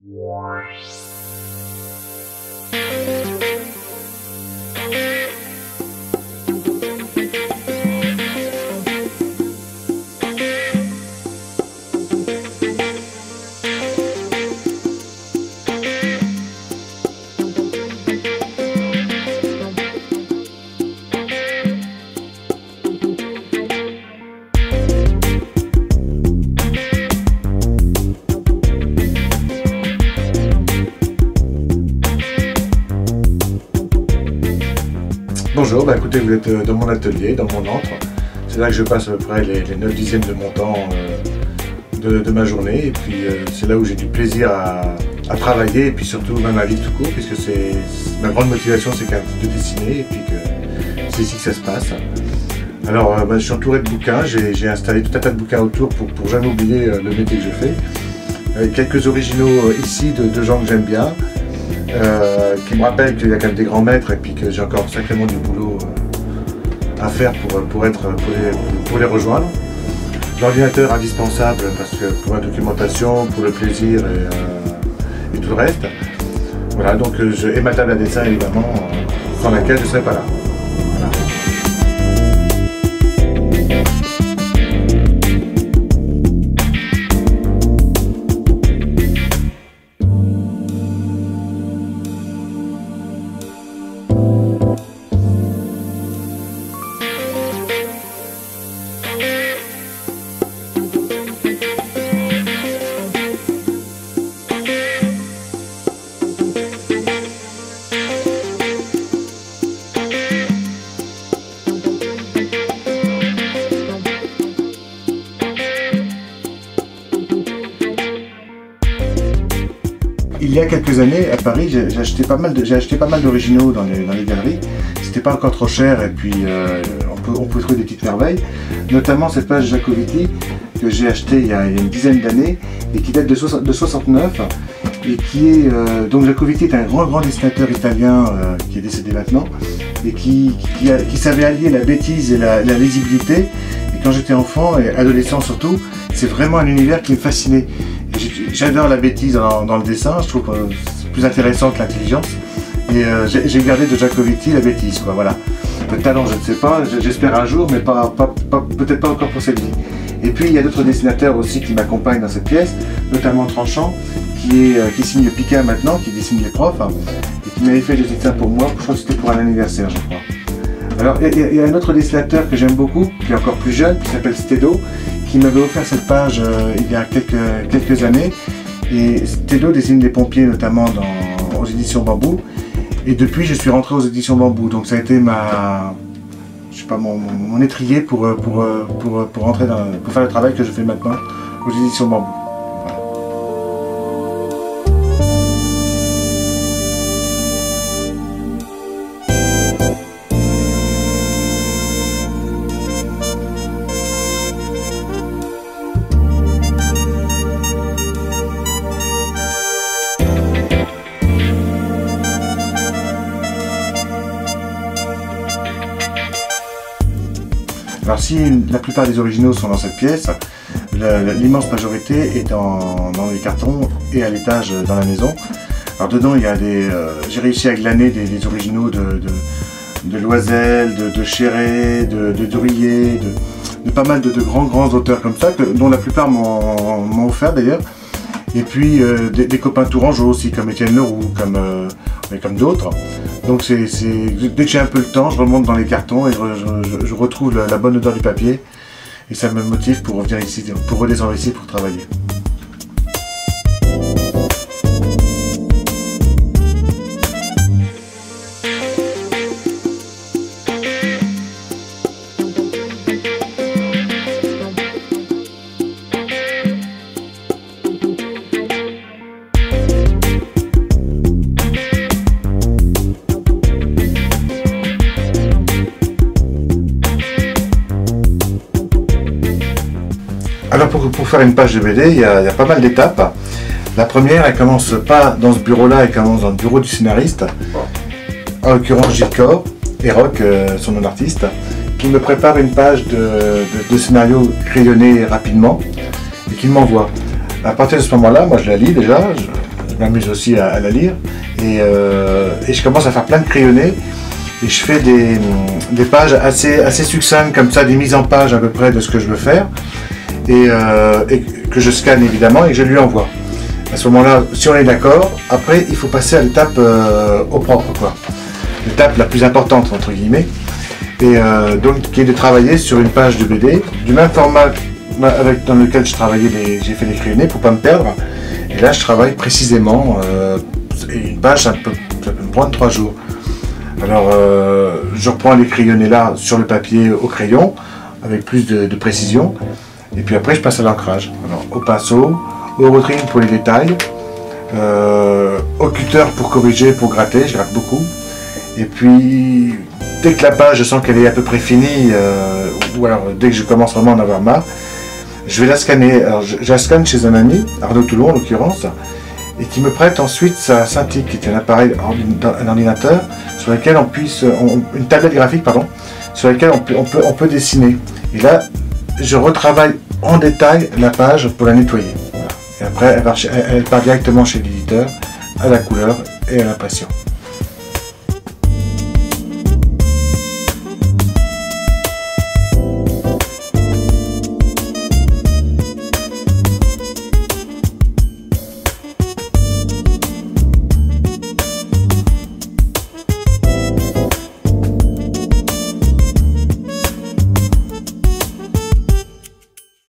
Bonjour, écoutez, vous êtes dans mon atelier, dans mon antre. C'est là que je passe à peu près les 9 dixièmes de mon temps de ma journée. Et puis c'est là où j'ai du plaisir à travailler et puis surtout même ma vie tout court, puisque ma grande motivation c'est quand même de dessiner et puis que c'est ici que ça se passe. Alors je suis entouré de bouquins, j'ai installé tout un tas de bouquins autour pour jamais oublier le métier que je fais. Avec quelques originaux ici de gens que j'aime bien. Qui me rappelle qu'il y a quand même des grands maîtres et puis que j'ai encore sacrément du boulot à faire pour les rejoindre. L'ordinateur indispensable parce que pour la documentation, pour le plaisir et tout le reste. Voilà, donc et ma table à dessin évidemment, sans laquelle je ne serais pas là. Voilà. Il y a quelques années, à Paris, j'ai acheté pas mal d'originaux dans les galeries. C'était pas encore trop cher et puis on peut trouver des petites merveilles. Notamment cette page Jacoviti que j'ai achetée il y a une dizaine d'années et qui date de 69 et qui est... donc Jacoviti est un grand dessinateur italien qui est décédé maintenant et qui savait allier la bêtise et la lisibilité. Et quand j'étais enfant et adolescent surtout, c'est vraiment un univers qui me fascinait. J'adore la bêtise dans le dessin, je trouve que c'est plus intéressant que l'intelligence. Et j'ai gardé de Jacoviti la bêtise, quoi, voilà. Le talent, je ne sais pas, j'espère un jour, mais peut-être pas encore pour cette vie. Et puis il y a d'autres dessinateurs aussi qui m'accompagnent dans cette pièce, notamment Tranchant, qui signe Pika maintenant, qui dessine les profs, et qui m'avait fait des dessins pour moi, je crois que c'était pour un anniversaire, je crois. Alors il y a un autre dessinateur que j'aime beaucoup, qui est encore plus jeune, qui s'appelle Stedo, qui m'avait offert cette page il y a quelques années. Et Stedo dessine des pompiers notamment aux éditions Bambou. Et depuis je suis rentré aux éditions Bambou. Donc ça a été mon étrier pour faire le travail que je fais maintenant aux éditions Bambou. Alors si la plupart des originaux sont dans cette pièce, l'immense majorité est dans les cartons et à l'étage dans la maison. Alors dedans il y a j'ai réussi à glaner des originaux de Loisel, de Chéret, de Drouillet, de pas mal de grands auteurs comme ça, dont la plupart m'ont offert d'ailleurs. Et puis des copains tourangeaux aussi, comme Étienne Leroux, comme d'autres. Donc dès que j'ai un peu le temps, je remonte dans les cartons et je retrouve la bonne odeur du papier. Et ça me motive pour revenir ici, pour redescendre ici pour travailler. Alors pour faire une page de BD, il y a pas mal d'étapes. La première, elle commence pas dans ce bureau-là, elle commence dans le bureau du scénariste, en l'occurrence Gilles Corr et Roch, son nom d'artiste, qui me prépare une page de scénario crayonné rapidement et qu'il m'envoie. À partir de ce moment-là, moi je la lis déjà, m'amuse aussi à la lire. Et je commence à faire plein de crayonnés. Et je fais des pages assez succinctes comme ça, des mises en page à peu près de ce que je veux faire. Et que je scanne évidemment et que je lui envoie. À ce moment-là, si on est d'accord, après il faut passer à l'étape au propre, quoi. L'étape la plus importante entre guillemets. Et donc qui est de travailler sur une page de BD, du même format dans lequel j'ai fait les crayonnés pour ne pas me perdre. Et là je travaille précisément, et une page ça peut me prendre 3 jours. Alors je reprends les crayonnés là sur le papier au crayon, avec plus de précision. Et puis après je passe à l'ancrage. Alors au pinceau, au rotring pour les détails, au cutter pour corriger, pour gratter, je gratte beaucoup. Et puis dès que la page, je sens qu'elle est à peu près finie, ou alors dès que je commence vraiment à en avoir marre, je vais la scanner. Alors je la scanne chez un ami, Arnaud Toulon en l'occurrence, et qui me prête ensuite sa Cintiq, qui est un appareil, un ordinateur, sur lequel une tablette graphique, pardon, sur laquelle on peut dessiner. Et là, je retravaille en détail la page pour la nettoyer. Voilà. Et après, elle part directement chez l'éditeur, à la couleur et à l'impression.